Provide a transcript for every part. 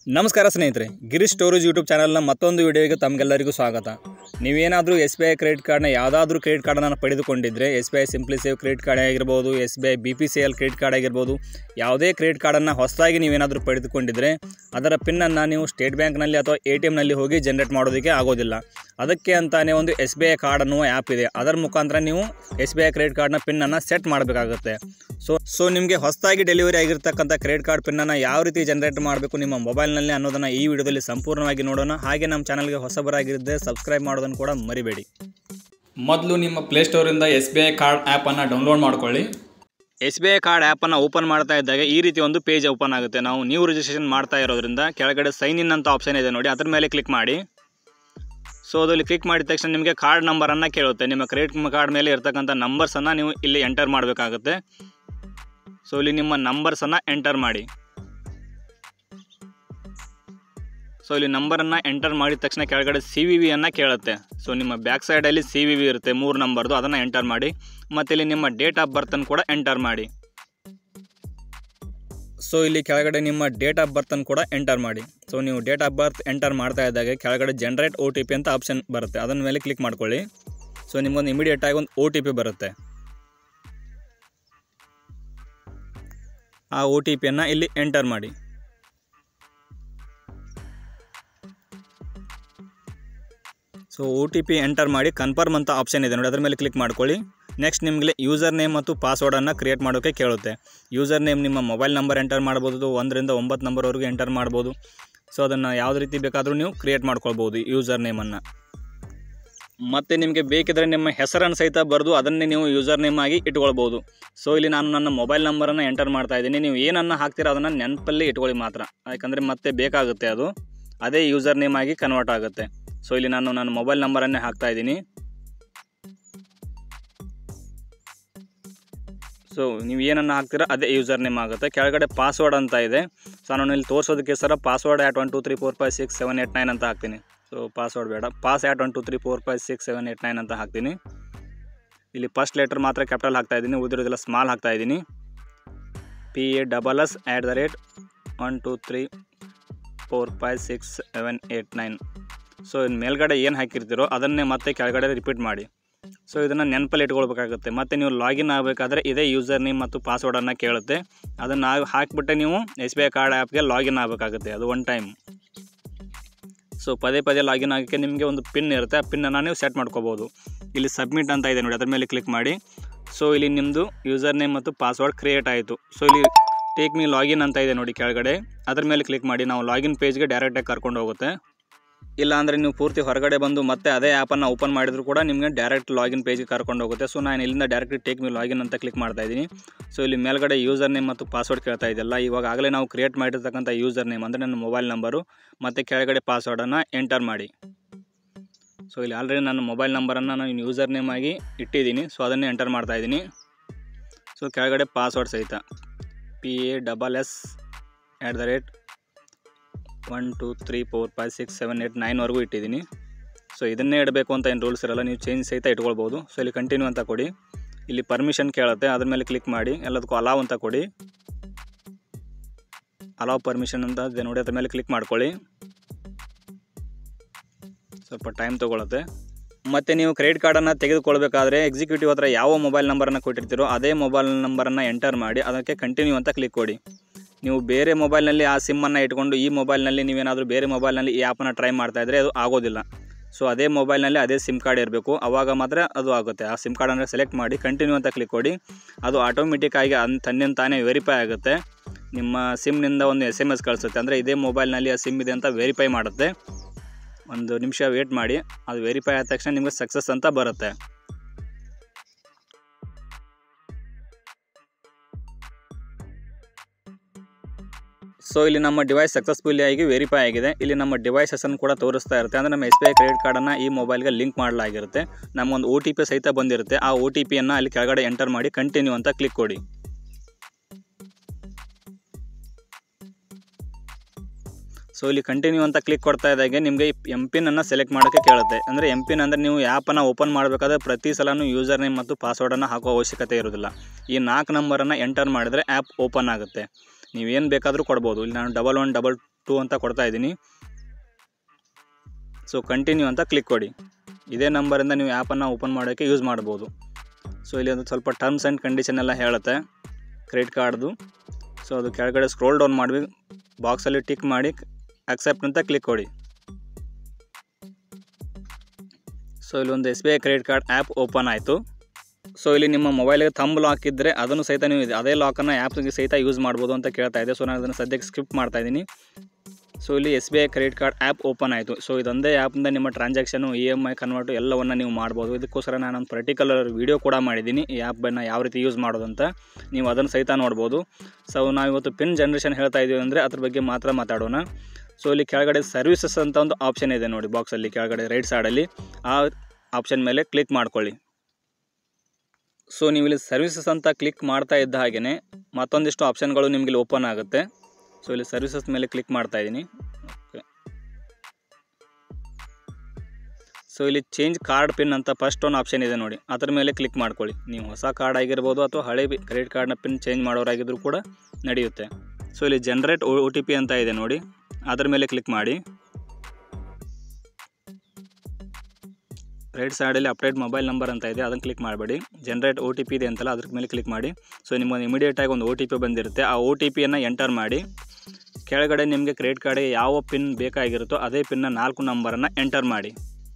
ನಮಸ್ಕಾರ ಸ್ನೇಹಿತರೆ, Girish storage YouTube ಚಾನಲ್ನ ಮತ್ತೊಂದು ವಿಡಿಯೋಗೆ ತಮಗೆಲ್ಲರಿಗೂ ಸ್ವಾಗತ. ನೀವೇನಾದರೂ SBI ಕ್ರೆಡಿಟ್ ಕಾರ್ಡ್ನ ಯಾವುದಾದ್ರೂ ಕ್ರೆಡಿಟ್ ಕಾರ್ಡನ್ನು ಪಡೆದುಕೊಂಡಿದ್ದರೆ, SBI simply save credit card ಆಗಿರ್ಬೋದು, SBI BPCL ಕ್ರೆಡಿಟ್ ಕಾರ್ಡ್ ಆಗಿರ್ಬೋದು, ಯಾವುದೇ ಕ್ರೆಡಿಟ್ ಕಾರ್ಡನ್ನು ಹೊಸದಾಗಿ ನೀವೇನಾದರೂ ಪಡೆದುಕೊಂಡಿದ್ದರೆ ಅದರ ಪಿನ್ನನ್ನು ನೀವು ಸ್ಟೇಟ್ ಬ್ಯಾಂಕ್ನಲ್ಲಿ ಅಥವಾ ATMನಲ್ಲಿ ಹೋಗಿ ಜನರೇಟ್ ಮಾಡೋದಕ್ಕೆ ಆಗೋದಿಲ್ಲ. ಅದಕ್ಕೆ ಅಂತಾನೆ ಒಂದು SBI ಕಾರ್ಡ್ ಅನ್ನುವ ಆ್ಯಪ್ ಇದೆ. ಅದರ ಮುಖಾಂತರ ನೀವು SBI ಕ್ರೆಡಿಟ್ ಕಾರ್ಡ್ನ ಪಿನ್ನನ್ನು ಸೆಟ್ ಮಾಡಬೇಕಾಗುತ್ತೆ. ಸೊ ನಿಮಗೆ ಹೊಸದಾಗಿ ಡೆಲಿವರಿ ಆಗಿರ್ತಕ್ಕಂಥ ಕ್ರೆಡಿಟ್ ಕಾರ್ಡ್ ಪಿನ್ನನ್ನು ಯಾವ ರೀತಿ ಜನರೇಟ್ ಮಾಡಬೇಕು ನಿಮ್ಮ ಮೊಬೈಲ್ನಲ್ಲಿ ಅನ್ನೋದನ್ನು ಈ ವಿಡಿಯೋದಲ್ಲಿ ಸಂಪೂರ್ಣವಾಗಿ ನೋಡೋಣ. ಹಾಗೆ ನಮ್ಮ ಚಾನಲ್ಗೆ ಹೊಸಬರಾಗಿದ್ದರೆ ಸಬ್ಸ್ಕ್ರೈಬ್ ಮಾಡೋದನ್ನು ಕೂಡ ಮರಿಬೇಡಿ. ಮೊದಲು ನಿಮ್ಮ ಪ್ಲೇಸ್ಟೋರಿಂದ SBI ಕಾರ್ಡ್ ಆ್ಯಪನ್ನು ಡೌನ್ಲೋಡ್ ಮಾಡ್ಕೊಳ್ಳಿ. SBI ಕಾರ್ಡ್ ಆ್ಯಪನ್ನು ಓಪನ್ ಮಾಡ್ತಾ ಇದ್ದಾಗ ಈ ರೀತಿ ಒಂದು ಪೇಜ್ ಓಪನ್ ಆಗುತ್ತೆ. ನಾವು ನ್ಯೂ ರಿಜಿಸ್ಟ್ರೇಷನ್ ಮಾಡ್ತಾ ಇರೋದ್ರಿಂದ ಕೆಳಗಡೆ ಸೈನ್ ಇನ್ ಅಂತ ಆಪ್ಷನ್ ಇದೆ ನೋಡಿ, ಅದ್ರ ಮೇಲೆ ಕ್ಲಿಕ್ ಮಾಡಿ. ಸೊ ಅದರಲ್ಲಿ ಕ್ಲಿಕ್ ಮಾಡಿದ ತಕ್ಷಣ ನಿಮಗೆ ಕಾರ್ಡ್ ನಂಬರನ್ನು ಕೇಳುತ್ತೆ. ನಿಮ್ಮ ಕ್ರೆಡಿಟ್ ಕಾರ್ಡ್ ಮೇಲೆ ಇರ್ತಕ್ಕಂಥ ನಂಬರ್ಸನ್ನು ನೀವು ಇಲ್ಲಿ ಎಂಟರ್ ಮಾಡಬೇಕಾಗುತ್ತೆ. ಸೊ ಇಲ್ಲಿ ನಿಮ್ಮ ನಂಬರ್ಸನ್ನು ಎಂಟರ್ ಮಾಡಿ. ಸೊ ಇಲ್ಲಿ ನಂಬರನ್ನು ಎಂಟರ್ ಮಾಡಿದ ತಕ್ಷಣ ಕೆಳಗಡೆ CVV ಅನ್ನು ಕೇಳುತ್ತೆ. ಸೊ ನಿಮ್ಮ ಬ್ಯಾಕ್ ಸೈಡಲ್ಲಿ CVV ಇರುತ್ತೆ 3 ನಂಬರ್ದು, ಅದನ್ನು ಎಂಟರ್ ಮಾಡಿ. ಮತ್ತು ಇಲ್ಲಿ ನಿಮ್ಮ ಡೇಟ್ ಆಫ್ ಬರ್ತನ್ನು ಕೂಡ ಎಂಟರ್ ಮಾಡಿ. ಸೊ ಇಲ್ಲಿ ಕೆಳಗಡೆ ನಿಮ್ಮ ಡೇಟ್ ಆಫ್ ಬರ್ತನ್ನು ಕೂಡ ಎಂಟರ್ ಮಾಡಿ. ಸೊ ನೀವು ಡೇಟ್ ಆಫ್ ಬರ್ತ್ ಎಂಟರ್ ಮಾಡ್ತಾ ಇದ್ದಾಗ ಕೆಳಗಡೆ ಜನರೇಟ್ OTP ಅಂತ ಆಪ್ಷನ್ ಬರುತ್ತೆ, ಅದನ್ನ ಮೇಲೆ ಕ್ಲಿಕ್ ಮಾಡ್ಕೊಳ್ಳಿ. ಸೊ ನಿಮಗೊಂದು ಇಮಿಡಿಯೇಟಾಗಿ ಒಂದು OTP ಬರುತ್ತೆ. ಆ OTPಯನ್ನು ಇಲ್ಲಿ ಎಂಟರ್ ಮಾಡಿ. ಸೊ OTP ಎಂಟರ್ ಮಾಡಿ ಕನ್ಫರ್ಮ್ ಅಂತ ಆಪ್ಷನ್ ಇದೆ ನೋಡಿ, ಅದರ ಮೇಲೆ ಕ್ಲಿಕ್ ಮಾಡ್ಕೊಳ್ಳಿ. ನೆಕ್ಸ್ಟ್ ನಿಮಗೆ ಯೂಸರ್ ನೇಮ್ ಮತ್ತು ಪಾಸ್ವರ್ಡನ್ನು ಕ್ರಿಯೇಟ್ ಮಾಡೋಕ್ಕೆ ಕೇಳುತ್ತೆ. ಯೂಸರ್ ನೇಮ್ ನಿಮ್ಮ ಮೊಬೈಲ್ ನಂಬರ್ ಎಂಟರ್ ಮಾಡ್ಬೋದು, 1 ರಿಂದ 9 ನಂಬರ್ವರೆಗೂ ಎಂಟರ್ ಮಾಡ್ಬೋದು. ಸೊ ಅದನ್ನು ಯಾವುದೇ ರೀತಿ ಬೇಕಾದರೂ ನೀವು ಕ್ರಿಯೇಟ್ ಮಾಡ್ಕೊಳ್ಬೋದು ಯೂಸರ್ ನೇಮನ್ನು. ಮತ್ತು ನಿಮಗೆ ಬೇಕಿದ್ದರೆ ನಿಮ್ಮ ಹೆಸರನ್ನು ಸಹಿತ ಬರೆದು ಅದನ್ನೇ ನೀವು ಯೂಸರ್ ನೇಮ್ ಆಗಿ ಇಟ್ಕೊಳ್ಬೋದು. ಸೊ ಇಲ್ಲಿ ನಾನು ನನ್ನ ಮೊಬೈಲ್ ನಂಬರನ್ನು ಎಂಟರ್ ಮಾಡ್ತಾ ಇದ್ದೀನಿ. ನೀವು ಏನನ್ನು ಹಾಕ್ತೀರೋ ಅದನ್ನು ನೆನಪಲ್ಲಿ ಇಟ್ಕೊಳ್ಳಿ ಮಾತ್ರ, ಯಾಕಂದರೆ ಮತ್ತೆ ಬೇಕಾಗುತ್ತೆ, ಅದು ಅದೇ ಯೂಸರ್ ನೇಮ್ ಆಗಿ ಕನ್ವರ್ಟ್ ಆಗುತ್ತೆ. ಸೊ ಇಲ್ಲಿ ನಾನು ನನ್ನ ಮೊಬೈಲ್ ನಂಬರನ್ನೇ ಹಾಕ್ತಾ ಇದ್ದೀನಿ. ಸೊ ನೀವು ಏನನ್ನು ಹಾಕ್ತೀರಾ ಅದೇ ಯೂಸರ್ ನೇಮ್ ಆಗುತ್ತೆ. ಕೆಳಗಡೆ ಪಾಸ್ವರ್ಡ್ ಅಂತ ಇದೆ. ಸೊ ನಾನು ಇಲ್ಲಿ ತೋರಿಸೋದಕ್ಕೆ ಸರ ಪಾಸ್ವರ್ಡ್ @123456789 ಅಂತ ಹಾಕ್ತೀನಿ. ಸೊ ಪಾಸ್ವರ್ಡ್ ಬೇಡ, ಪಾಸ್ @123456789 ಅಂತ ಹಾಕ್ತೀನಿ. ಇಲ್ಲಿ ಫಸ್ಟ್ ಲೆಟರ್ ಮಾತ್ರ ಕ್ಯಾಪಿಟಲ್ ಹಾಕ್ತಾ ಇದ್ದೀನಿ, ಉಳಿದಿರೋದೆಲ್ಲ ಸ್ಮಾಲ್ ಹಾಕ್ತಾ ಇದ್ದೀನಿ. PASS@123456789. ಸೊ ಇನ್ನು ಮೇಲ್ಗಡೆ ಏನು ಹಾಕಿರ್ತೀರೋ ಅದನ್ನೇ ಮತ್ತೆ ಕೆಳಗಡೆ ರಿಪೀಟ್ ಮಾಡಿ. ಸೊ ಇದನ್ನು ನೆನಪಲ್ಲಿ ಇಟ್ಕೊಳ್ಬೇಕಾಗುತ್ತೆ. ಮತ್ತು ನೀವು ಲಾಗಿನ್ ಆಗಬೇಕಾದ್ರೆ ಇದೇ ಯೂಸರ್ ನೇಮ್ ಮತ್ತು ಪಾಸ್ವರ್ಡನ್ನು ಕೇಳುತ್ತೆ. ಅದನ್ನು ಹಾಕಿಬಿಟ್ಟೆ ನೀವು SBI ಕಾರ್ಡ್ ಆ್ಯಪ್ಗೆ ಲಾಗಿನ್ ಆಗಬೇಕಾಗುತ್ತೆ, ಅದು ಒನ್ ಟೈಮ್. ಸೊ ಪದೇ ಲಾಗಿನ್ ಆಗೋಕ್ಕೆ ನಿಮಗೆ ಒಂದು ಪಿನ್ ಇರುತ್ತೆ, ಆ ಪಿನ್ನನ್ನು ನೀವು ಸೆಟ್ ಮಾಡ್ಕೋಬೋದು. ಇಲ್ಲಿ ಸಬ್ಮಿಟ್ ಅಂತ ಇದೆ ನೋಡಿ, ಅದ್ರ ಮೇಲೆ ಕ್ಲಿಕ್ ಮಾಡಿ. ಸೊ ಇಲ್ಲಿ ನಿಮ್ಮದು ಯೂಸರ್ ನೇಮ್ ಮತ್ತು ಪಾಸ್ವರ್ಡ್ ಕ್ರಿಯೇಟ್ ಆಯಿತು. ಸೊ ಇಲ್ಲಿ ಟೇಕ್ ಮೀ ಲಾಗಿನ್ ಅಂತ ಇದೆ ನೋಡಿ ಕೆಳಗಡೆ, ಅದ್ರ ಮೇಲೆ ಕ್ಲಿಕ್ ಮಾಡಿ. ನಾವು ಲಾಗಿನ್ ಪೇಜ್ಗೆ ಡೈರೆಕ್ಟಾಗಿ ಕರ್ಕೊಂಡು ಹೋಗುತ್ತೆ. ಇಲ್ಲಾಂದರೆ ನೀವು ಪೂರ್ತಿ ಹೊರಗಡೆ ಬಂದು ಮತ್ತೆ ಅದೇ ಆ್ಯಪನ್ನು ಓಪನ್ ಮಾಡಿದ್ರು ಕೂಡ ನಿಮಗೆ ಡೈರೆಕ್ಟ್ ಲಾಗಿನ್ ಪೇಜ್ಗೆ ಕರ್ಕೊಂಡು ಹೋಗುತ್ತೆ. ಸೊ ನಾನು ಇಲ್ಲಿಂದ ಡೈರೆಕ್ಟ್ ಟೇಕ್ ಮೀ ಲಾಗಿನ್ ಅಂತ ಕ್ಲಿಕ್ ಮಾಡ್ತಾ ಇದ್ದೀನಿ. ಸೊ ಇಲ್ಲಿ ಮೇಲ್ಗಡೆ ಯೂಸರ್ ನೇಮ್ ಮತ್ತು ಪಾಸ್ವರ್ಡ್ ಕೇಳ್ತಾ ಇದೆಯಲ್ಲ, ಆಗಲೇ ನಾವು ಕ್ರಿಯೇಟ್ ಮಾಡಿರ್ತಕ್ಕಂಥ ಯೂಸರ್ ನೇಮ್ ಅಂದರೆ ನನ್ನ ಮೊಬೈಲ್ ನಂಬರು ಮತ್ತು ಕೆಳಗಡೆ ಪಾಸ್ವರ್ಡನ್ನು ಎಂಟರ್ ಮಾಡಿ. ಸೊ ಇಲ್ಲಿ ಆಲ್ರೆಡಿ ನನ್ನ ಮೊಬೈಲ್ ನಂಬರನ್ನು ನಾನು ಯೂಸರ್ ನೇಮ್ ಆಗಿ ಇಟ್ಟಿದ್ದೀನಿ. ಸೊ ಅದನ್ನೇ ಎಂಟರ್ ಮಾಡ್ತಾ ಇದ್ದೀನಿ. ಸೊ ಕೆಳಗಡೆ ಪಾಸ್ವರ್ಡ್ ಸಹಿತ PASS@123456789 ಇಟ್ಟಿದ್ದೀನಿ. ಸೊ ಇದನ್ನೇ ಇಡಬೇಕು ಅಂತ ಏನು ರೂಲ್ಸ್ ಇರಲ್ಲ, ನೀವು ಚೇಂಜ್ ಸಹಿತ ಇಟ್ಕೊಳ್ಬೋದು. ಸೊ ಇಲ್ಲಿ ಕಂಟಿನ್ಯೂ ಅಂತ ಕೊಡಿ. ಇಲ್ಲಿ ಪರ್ಮಿಷನ್ ಕೇಳುತ್ತೆ, ಅದ್ರ ಮೇಲೆ ಕ್ಲಿಕ್ ಮಾಡಿ. ಎಲ್ಲದಕ್ಕೂ ಅಲಾವ್ ಅಂತ ಕೊಡಿ. ಅಲಾವ್ ಪರ್ಮಿಷನ್ ಅಂತ ಇದೆ ನೋಡಿ, ಅದ್ರ ಮೇಲೆ ಕ್ಲಿಕ್ ಮಾಡ್ಕೊಳ್ಳಿ. ಸ್ವಲ್ಪ ಟೈಮ್ ತೊಗೊಳುತ್ತೆ. ಮತ್ತು ನೀವು ಕ್ರೆಡಿಟ್ ಕಾರ್ಡನ್ನು ತೆಗೆದುಕೊಳ್ಬೇಕಾದ್ರೆ ಎಕ್ಸಿಕ್ಯೂಟಿವ್ ಹತ್ರ ಯಾವ ಮೊಬೈಲ್ ನಂಬರನ್ನು ಕೊಟ್ಟಿರ್ತೀರೋ ಅದೇ ಮೊಬೈಲ್ ನಂಬರನ್ನು ಎಂಟರ್ ಮಾಡಿ ಅದಕ್ಕೆ ಕಂಟಿನ್ಯೂ ಅಂತ ಕ್ಲಿಕ್ ಕೊಡಿ. ನೀವು ಬೇರೆ ಮೊಬೈಲ್ನಲ್ಲಿ ಆ ಸಿಮ್ಮನ್ನು ಇಟ್ಕೊಂಡು ಈ ಮೊಬೈಲ್ನಲ್ಲಿ ನೀವೇನಾದರೂ ಬೇರೆ ಮೊಬೈಲ್ನಲ್ಲಿ ಈ ಆ್ಯಪನ್ನು ಟ್ರೈ ಮಾಡ್ತಾಯಿದ್ರೆ ಅದು ಆಗೋದಿಲ್ಲ. ಸೊ ಅದೇ ಮೊಬೈಲ್ನಲ್ಲಿ ಅದೇ ಸಿಮ್ ಕಾರ್ಡ್ ಇರಬೇಕು, ಆವಾಗ ಮಾತ್ರ ಅದು ಆಗುತ್ತೆ. ಆ ಸಿಮ್ ಕಾರ್ಡನ್ನು ಸೆಲೆಕ್ಟ್ ಮಾಡಿ ಕಂಟಿನ್ಯೂ ಅಂತ ಕ್ಲಿಕ್ ಕೊಡಿ. ಅದು ಆಟೋಮೆಟಿಕ್ಕಾಗಿ ತನ್ನಿಂತಾನೇ ವೆರಿಫೈ ಆಗುತ್ತೆ. ನಿಮ್ಮ ಸಿಮ್ನಿಂದ ಒಂದು SMS ಕಳಿಸುತ್ತೆ, ಅಂದರೆ ಇದೇ ಮೊಬೈಲ್ನಲ್ಲಿ ಆ ಸಿಮ್ ಇದೆ ಅಂತ ವೆರಿಫೈ ಮಾಡುತ್ತೆ. 1 ನಿಮಿಷ ವೇಟ್ ಮಾಡಿ, ಅದು ವೆರಿಫೈ ಆದ ತಕ್ಷಣ ನಿಮಗೆ ಸಕ್ಸಸ್ ಅಂತ ಬರುತ್ತೆ. ಸೊ ಇಲ್ಲಿ ನಮ್ಮ ಡಿವೈಸ್ ಸಕ್ಸಸ್ಫುಲಿ ಆಗಿ ವೆರಿಫೈ ಆಗಿದೆ. ಇಲ್ಲಿ ನಮ್ಮ ಡಿವೈಸನ್ನು ಕೂಡ ತೋರಿಸ್ತಾ ಇರುತ್ತೆ, ಅಂದರೆ ನಮ್ಮ SBI ಕ್ರೆಡಿಟ್ ಕಾರ್ಡನ್ನು ಈ ಮೊಬೈಲ್ಗೆ ಲಿಂಕ್ ಮಾಡಲಾಗಿರುತ್ತೆ. ನಮಗೊಂದು OTP ಸಹಿತ ಬಂದಿರುತ್ತೆ. ಆ OTPಯನ್ನು ಅಲ್ಲಿ ಕೆಳಗಡೆ ಎಂಟರ್ ಮಾಡಿ ಕಂಟಿನ್ಯೂ ಅಂತ ಕ್ಲಿಕ್ ಕೊಡಿ. ಸೊ ಇಲ್ಲಿ ಕಂಟಿನ್ಯೂ ಅಂತ ಕ್ಲಿಕ್ ಕೊಡ್ತಾ ಇದ್ದಾಗೆ ನಿಮಗೆ MPIN ಅನ್ನು ಸೆಲೆಕ್ಟ್ ಮಾಡೋಕ್ಕೆ ಕೇಳುತ್ತೆ. ಅಂದರೆ MPIN ಅಂದರೆ ನೀವು ಆ್ಯಪನ್ನು ಓಪನ್ ಮಾಡಬೇಕಾದ್ರೆ ಪ್ರತಿ ಸಲನೂ ಯೂಸರ್ ನೇಮ್ ಮತ್ತು ಪಾಸ್ವರ್ಡನ್ನು ಹಾಕೋ ಅವಶ್ಯಕತೆ ಇರೋದಿಲ್ಲ. ಈ 4 ನಂಬರನ್ನು ಎಂಟರ್ ಮಾಡಿದರೆ ಆ್ಯಪ್ ಓಪನ್ ಆಗುತ್ತೆ. ನೀವೇನು ಬೇಕಾದರೂ ಕೊಡ್ಬೋದು. ಇಲ್ಲಿ ನಾನು 1111 2 ಅಂತ ಕೊಡ್ತಾ ಇದ್ದೀನಿ. ಸೊ ಕಂಟಿನ್ಯೂ ಅಂತ ಕ್ಲಿಕ್ ಕೊಡಿ. ಇದೇ ನಂಬರಿಂದ ನೀವು ಆ್ಯಪನ್ನು ಓಪನ್ ಮಾಡೋಕ್ಕೆ ಯೂಸ್ ಮಾಡ್ಬೋದು. ಸೊ ಇಲ್ಲಿ ಒಂದು ಸ್ವಲ್ಪ ಟರ್ಮ್ಸ್ ಆ್ಯಂಡ್ ಕಂಡೀಷನ್ ಎಲ್ಲ ಹೇಳುತ್ತೆ ಕ್ರೆಡಿಟ್ ಕಾರ್ಡ್ದು. ಸೊ ಅದು ಕೆಳಗಡೆ ಸ್ಕ್ರೋಲ್ ಡೌನ್ ಮಾಡಿ ಬಾಕ್ಸಲ್ಲಿ ಟಿಕ್ ಮಾಡಿ ಅಕ್ಸೆಪ್ಟ್ ಅಂತ ಕ್ಲಿಕ್ ಕೊಡಿ. ಸೊ ಇಲ್ಲಿ ಒಂದು SBI credit card app open ಆಯಿತು. ಸೊ ಇಲ್ಲಿ ನಿಮ್ಮ ಮೊಬೈಲಿಗೆ ಥಂಬ್ ಲಾಕ್ ಇದ್ದರೆ ಅದನ್ನು ಸಹಿತ ನೀವು ಅದೇ ಲಾಕನ್ನು ಆ್ಯಪ್ಗೆ ಸಹಿತ ಯೂಸ್ ಮಾಡ್ಬೋದು ಅಂತ ಕೇಳ್ತಾ ಇದೆ. ಸೊ ನಾನು ಅದನ್ನು ಸದ್ಯಕ್ಕೆ ಸ್ಕಿಪ್ ಮಾಡ್ತಾಯಿದ್ದೀನಿ. ಸೊ ಇಲ್ಲಿ SBI credit card app open ಆಯಿತು. ಸೊ ಇದೊಂದೇ ಆ್ಯಪಿಂದ ನಿಮ್ಮ ಟ್ರಾನ್ಸಾಕ್ಷನು EMI ಕನ್ವರ್ಟು ಎಲ್ಲವನ್ನು ನೀವು ಮಾಡ್ಬೋದು. ಇದಕ್ಕೋಸ್ಕರ ನಾನೊಂದು ಪರ್ಟಿಕ್ಯುಲರ್ ವೀಡಿಯೋ ಕೂಡ ಮಾಡಿದ್ದೀನಿ ಈ ಆ್ಯಪನ್ನು ಯಾವ ರೀತಿ ಯೂಸ್ ಮಾಡೋದಂತ. ನೀವು ಅದನ್ನು ಸಹಿತ ನೋಡ್ಬೋದು. ಸೊ ನಾವು ಇವತ್ತು ಪಿನ್ ಜನ್ರೇಷನ್ ಹೇಳ್ತಾ ಇದ್ದೀವಿ ಅಂದರೆ ಅದ್ರ ಬಗ್ಗೆ ಮಾತ್ರ ಮಾತಾಡೋಣ. ಸೊ ಇಲ್ಲಿ ಕೆಳಗಡೆ ಸರ್ವಿಸಸ್ ಅಂತ ಒಂದು ಆಪ್ಷನ್ ಇದೆ ನೋಡಿ, ಬಾಕ್ಸಲ್ಲಿ ಕೆಳಗಡೆ ರೈಟ್ ಸೈಡಲ್ಲಿ ಆ ಆಪ್ಷನ್ ಮೇಲೆ ಕ್ಲಿಕ್ ಮಾಡ್ಕೊಳ್ಳಿ. ಸೊ ನೀವು ಇಲ್ಲಿ ಸರ್ವಿಸಸ್ ಅಂತ ಕ್ಲಿಕ್ ಮಾಡ್ತಾ ಇದ್ದ ಹಾಗೆಯೇ ಮತ್ತೊಂದಿಷ್ಟು ಆಪ್ಷನ್ಗಳು ನಿಮಗೆ ಇಲ್ಲಿ ಓಪನ್ ಆಗುತ್ತೆ. ಸೊ ಇಲ್ಲಿ ಸರ್ವಿಸಸ್ ಮೇಲೆ ಕ್ಲಿಕ್ ಮಾಡ್ತಾ ಇದ್ದೀನಿ. ಓಕೆ, ಸೊ ಇಲ್ಲಿ ಚೇಂಜ್ ಕಾರ್ಡ್ ಪಿನ್ ಅಂತ ಫಸ್ಟ್ ಒಂದು ಆಪ್ಷನ್ ಇದೆ ನೋಡಿ, ಅದರ ಮೇಲೆ ಕ್ಲಿಕ್ ಮಾಡ್ಕೊಳ್ಳಿ. ನೀವು ಹೊಸ ಕಾರ್ಡ್ ಆಗಿರ್ಬೋದು ಅಥವಾ ಹಳೆ ಕ್ರೆಡಿಟ್ ಕಾರ್ಡ್ನ ಪಿನ್ ಚೇಂಜ್ ಮಾಡೋರಾಗಿದ್ದರೂ ಕೂಡ ನಡೆಯುತ್ತೆ. ಸೊ ಇಲ್ಲಿ ಜನರೇಟ್ OTP ಅಂತ ಇದೆ ನೋಡಿ, ಅದರ ಮೇಲೆ ಕ್ಲಿಕ್ ಮಾಡಿ. ರೈಟ್ ಸೈಡಲ್ಲಿ ಅಪ್ಡೇಟ್ ಮೊಬೈಲ್ ನಂಬರ್ ಅಂತ ಇದೆ, ಅದನ್ನು ಕ್ಲಿಕ್ ಮಾಡಬೇಡಿ. ಜನರೇಟ್ OTP ಇದೆ ಅಂತಲ್ಲ, ಅದ್ರ ಮೇಲೆ ಕ್ಲಿಕ್ ಮಾಡಿ. ಸೊ ನಿಮಗೆ ಇಮಿಡಿಯೇಟಾಗಿ ಒಂದು OTP ಬಂದಿರುತ್ತೆ. ಆ OTPಯನ್ನು ಎಂಟರ್ ಮಾಡಿ. ಕೆಳಗಡೆ ನಿಮಗೆ ಕ್ರೆಡಿಟ್ ಕಾರ್ಡಿಗೆ ಯಾವ ಪಿನ್ ಬೇಕಾಗಿರುತ್ತೋ ಅದೇ ಪಿನ್ನ 4 ನಂಬರನ್ನು ಎಂಟರ್ ಮಾಡಿ.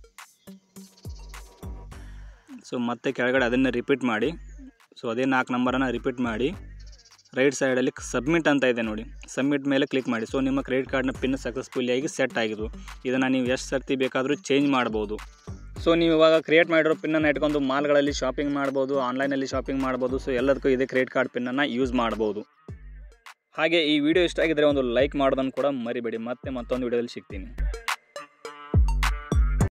ಸೊ ಮತ್ತೆ ಕೆಳಗಡೆ ಅದನ್ನೇ ರಿಪೀಟ್ ಮಾಡಿ. ಸೊ ಅದೇ 4 ನಂಬರನ್ನು ರಿಪೀಟ್ ಮಾಡಿ. ರೈಟ್ ಸೈಡಲ್ಲಿ ಸಬ್ಮಿಟ್ ಅಂತ ಇದೆ ನೋಡಿ, ಸಬ್ಮಿಟ್ ಮೇಲೆ ಕ್ಲಿಕ್ ಮಾಡಿ. ಸೊ ನಿಮ್ಮ ಕ್ರೆಡಿಟ್ ಕಾರ್ಡ್ನ ಪಿನ್ ಸಕ್ಸಸ್ಫುಲ್ಲಿಯಾಗಿ ಸೆಟ್ ಆಗಿದ್ದು. ಇದನ್ನು ನೀವು ಎಷ್ಟು ಸರ್ತಿ ಬೇಕಾದರೂ ಚೇಂಜ್ ಮಾಡ್ಬೋದು. ಸೊ ನೀವು ಇವಾಗ ಕ್ರಿಯೇಟ್ ಮಾಡಿರೋ ಪಿನ್ನನ್ನು ಇಟ್ಕೊಂಡು ಮಾಲ್ಗಳಲ್ಲಿ ಶಾಪಿಂಗ್ ಮಾಡ್ಬೋದು, ಆನ್ಲೈನಲ್ಲಿ ಶಾಪಿಂಗ್ ಮಾಡ್ಬೋದು. ಸೊ ಎಲ್ಲದಕ್ಕೂ ಇದೇ ಕ್ರೆಡಿಟ್ ಕಾರ್ಡ್ ಪಿನ್ನನ್ನು ಯೂಸ್ ಮಾಡ್ಬೋದು. ಹಾಗೆ ಈ ವಿಡಿಯೋ ಇಷ್ಟ ಆಗಿದ್ದರೆ ಒಂದು ಲೈಕ್ ಮಾಡೋದನ್ನು ಕೂಡ ಮರಿಬೇಡಿ. ಮತ್ತೆ ಮತ್ತೊಂದು ವಿಡಿಯೋದಲ್ಲಿ ಸಿಗ್ತೀನಿ.